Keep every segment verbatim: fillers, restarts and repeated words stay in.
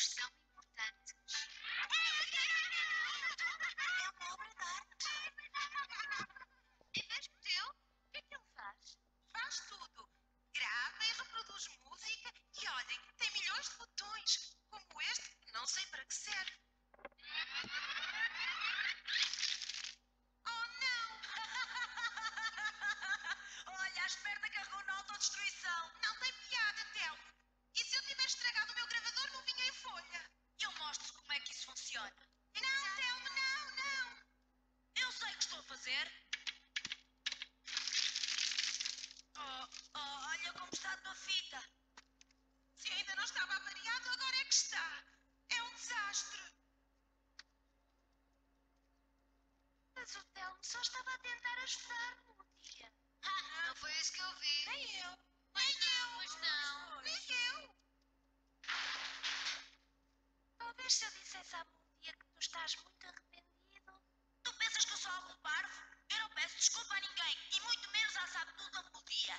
tempos são importantes. É uma obra de arte. É mesmo teu? O que é que ele faz? Faz tudo. Grava e reproduz música. E olhem, tem milhões de botões. Como este, não sei para que serve. Oh, não! Olha, à esperta carregou na autodestruição. Não tem piada, Telmo. E se eu tivesse estragado o meu gravador, não vinha em folha? Eu mostro como é que isso funciona. Não, Telmo, não, não. Eu sei o que estou a fazer. Oh, oh, olha como está a tua fita. Se ainda não estava avariado, agora é que está. É um desastre. Mas o Telmo só estava a tentar ajudar-me um dia. Ah, não foi isso que eu vi. Nem eu. Pois não, pois não. Nem eu. Talvez se eu dissesse à um dia que tu estás muito arrependido. Tu pensas que eu sou algum parvo? Eu não peço desculpa a ninguém. E muito menos à sabe tudo da melodia.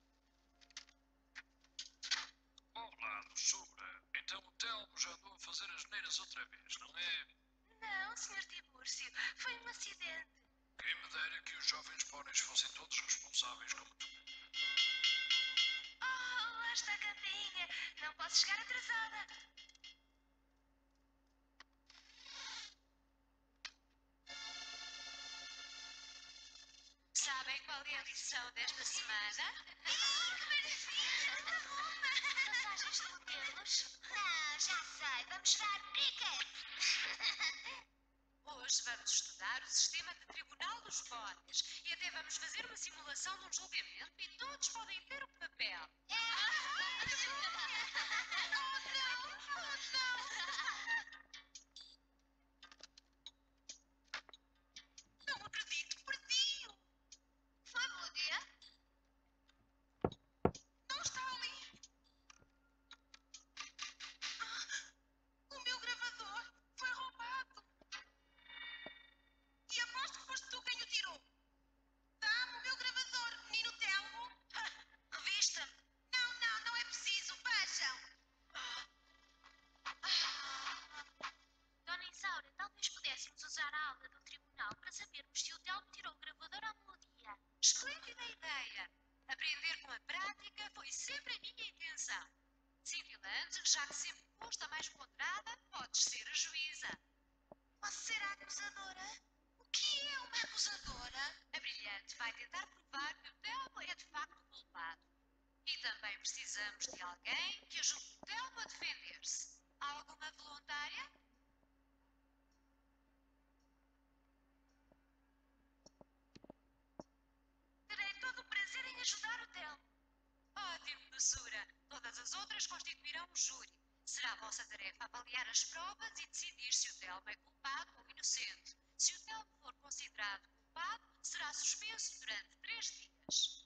Olá, doçura. Então o Telmo já andou a fazer as neiras outra vez, não é? Não, senhor Tibúrcio, foi um acidente. Quem me dera que os jovens póneis fossem todos responsáveis como tu. Oh, lá está a campainha. Não posso chegar atrasada. Sabem qual é a lição desta semana? Que maravilha! Passagens de modelos. Não, já sei. Vamos jogar cricket. Hoje vamos estudar o sistema de tribunal dos póneis e até vamos fazer uma simulação de um julgamento e todos podem ter o papel. Não acredito, perdi-o. Foi bom dia? Não está ali. Ah, o meu gravador foi roubado. E aposto que foste tu quem o tirou. Dá-me o meu gravador, menino Telmo. Revista-me. Não, não, não é preciso. Vejam. Dona Isaura, talvez pudéssemos usar a aula do tribunal para sabermos se o Telmo tirou o gravador à melodia. Esplêndida ideia! Aprender com a prática foi sempre a minha intenção. Cintilante, já que sempre foste a mais ponderada, podes ser a juíza. Posso ser a acusadora? O que é uma acusadora? A brilhante vai tentar provar que o Telmo é de facto culpado. E também precisamos de alguém que ajude o Telmo a defender-se. Alguma voluntária? Terei todo o prazer em ajudar o Telmo. Ótimo, doçura. Todas as outras constituirão um júri. Será a vossa tarefa avaliar as provas e decidir se o Telmo é culpado ou inocente. Se o Telmo for considerado culpado, será suspenso durante três dias.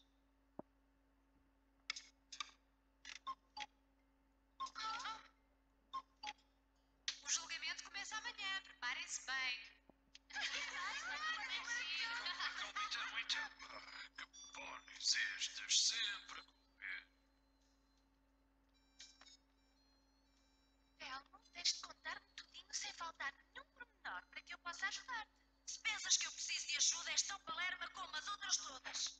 O julgamento começa amanhã. Preparem-se bem. Muito, muito. Ah, que póneis estes, sempre a correr. Telmo, tens de contar-me tudinho sem faltar nenhum pormenor para que eu possa ajudar-te. Se pensas que eu preciso de ajuda, és tão palerma como as outras todas.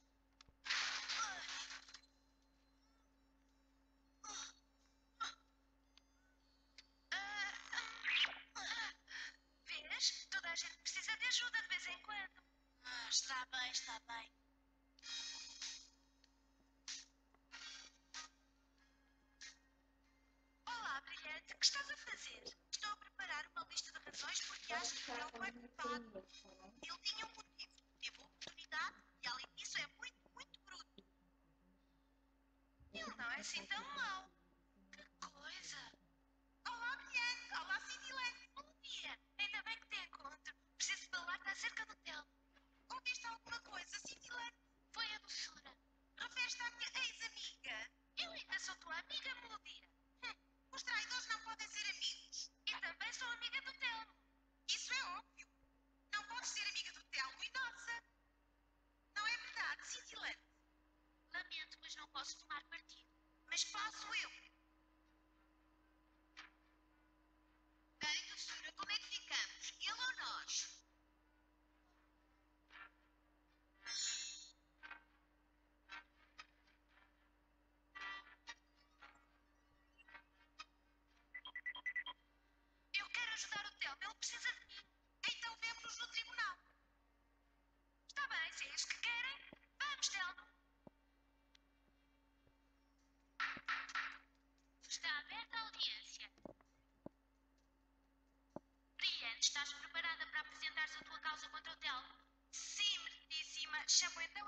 Vês? Toda a gente precisa de ajuda de vez em quando. Ah, está bem, está bem. Olá, brilhante. O que estás a fazer? Estou a preparar uma lista de razões porque acho que ele não é culpado. Ele tinha um motivo, teve oportunidade e, além disso, é muito, muito bruto. Ele não é assim tão mau. Que coisa. Olá, brilhante. Olá, cintilante. Bom dia. Ainda bem que te encontro. Preciso falar-te acerca do Telmo. Ouviste alguma coisa, cintilante? Foi a doçura. Refere-te à minha ex-amiga? Eu ainda sou tua amiga, melodia. Hum, os traidores não podem ser amigos. E também sou amiga do Telmo. Isso é óbvio. Não podes ser amiga do Telmo e nossa. Não é verdade, cintilante? Lamento, mas não posso tomar partido. Mas posso eu.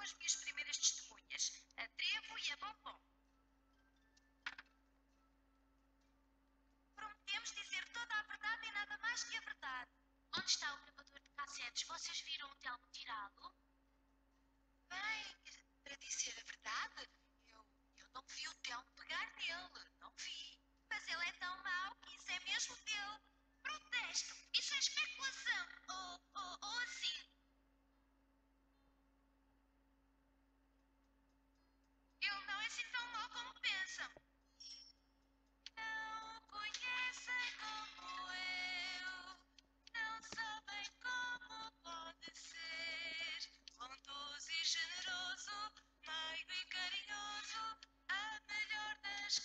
as minhas primeiras testemunhas, a Trevo e a Bombom. Prometemos dizer toda a verdade e nada mais que a verdade. Onde está o gravador de cassetes? Vocês viram o Telmo tirá-lo? Bem, para dizer a verdade, eu, eu não vi o Telmo pegar nele, não vi. Mas ele é tão mau que isso é mesmo dele. Protesto, isso é especulação, ou, ou, ou assim. Ele não é assim tão mau como pensam. Não o conhecem como eu, não sabem como pode ser. Bondoso e generoso, meigo e carinhoso, a melhor das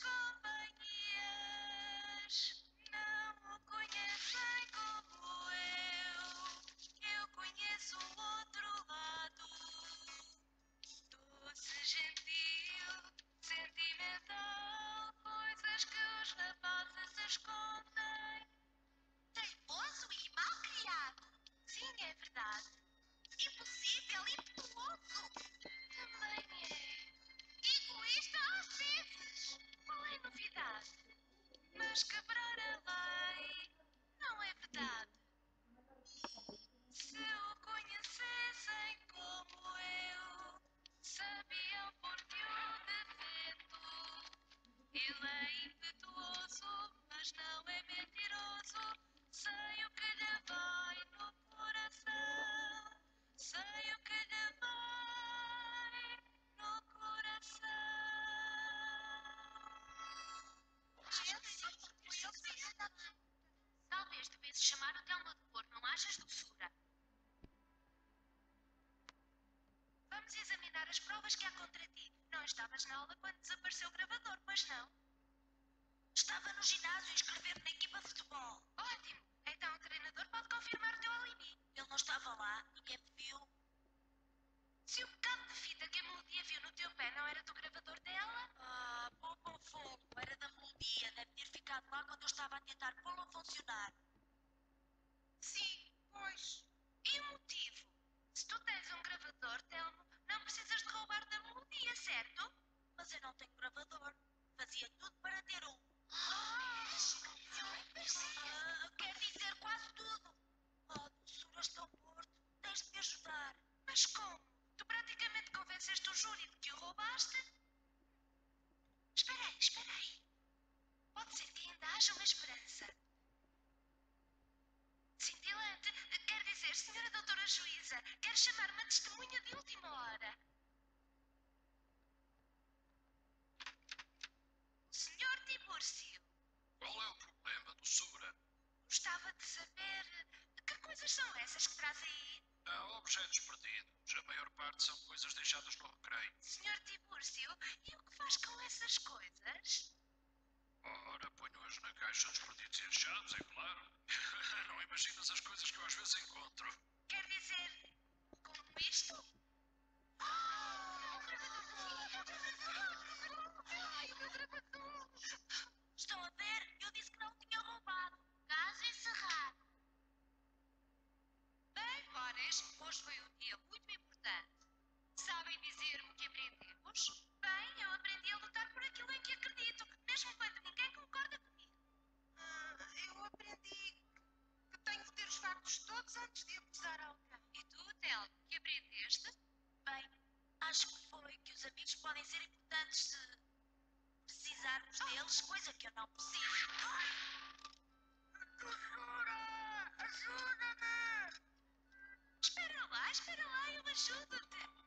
companhias. Não o conhecem como eu, eu conheço o outro lado. Doce, gentil, sentimental, coisas que os rapazes escondem. Teimoso e mal criado. Sim, é verdade. Impossível, impetuoso. Também é. Egoísta às vezes. Qual é a novidade? Mas quebrar a lei não é verdade. Se o conhecessem como eu, sabiam porque o defendo. Ele é impetuoso, mas não é mentiroso. Sei o que lhe vai no coração. Sei o que lhe vai no coração. Talvez devesse chamar o Telmo de cor, não achas, doçura? Vamos examinar as provas que há contra ti. Não estavas na aula quando desapareceu o gravador, pois não? Estava no ginásio a escrever na equipa de futebol. Ótimo! Então o treinador pode confirmar o teu alibi. Ele não estava lá, ninguém me viu. Se o bocado de fita que a melodia viu no teu pé não era do gravador dela? Ah, pouco fogo, era da melodia. Deve ter ficado lá quando eu estava a tentar pô-lo a funcionar. Sim, pois. E o motivo? Se tu tens um gravador, Telmo, não precisas de roubar da melodia, certo? Mas eu não tenho gravador. Fazia tudo para ter um. Ah, quer dizer quase tudo. Oh, doçura, estou morto. Tens de me ajudar. Mas como? Tu praticamente convenceste o júri de que o roubaste? Espera aí, espera aí. Pode ser que ainda haja uma esperança. Cintilante, quer dizer, senhora doutora juíza, quer chamar uma testemunha de última hora. senhor Tibúrcio, Qual é o problema, doçura? gostava de saber que coisas são essas que traz aí. Há objetos perdidos. A maior parte são coisas deixadas no recreio. senhor Tibúrcio, e o que faz com essas coisas? Ora, ponho-as na caixa dos perdidos e achados, é claro. Não imaginas as coisas que eu às vezes encontro. Quer dizer, como isto? Ah, o gravador! Ai, o meu gravador! Estão a ver? Eu disse que não tinha roubado. Caso encerrado. Bem, Boris, hoje foi um dia muito importante. Sabem dizer-me o que aprendemos? Bem, eu aprendi a lutar por aquilo em que acredito, mesmo quando ninguém concorda comigo. Ah, eu aprendi que tenho que ter os factos todos antes de acusar alguém. E tu, Tel, o que aprendeste? Bem, acho que foi que os amigos podem ser importantes se precisarmos deles, coisa que eu não preciso. Tesoura! Ajuda-me! Espera lá, espera lá, eu ajudo-te.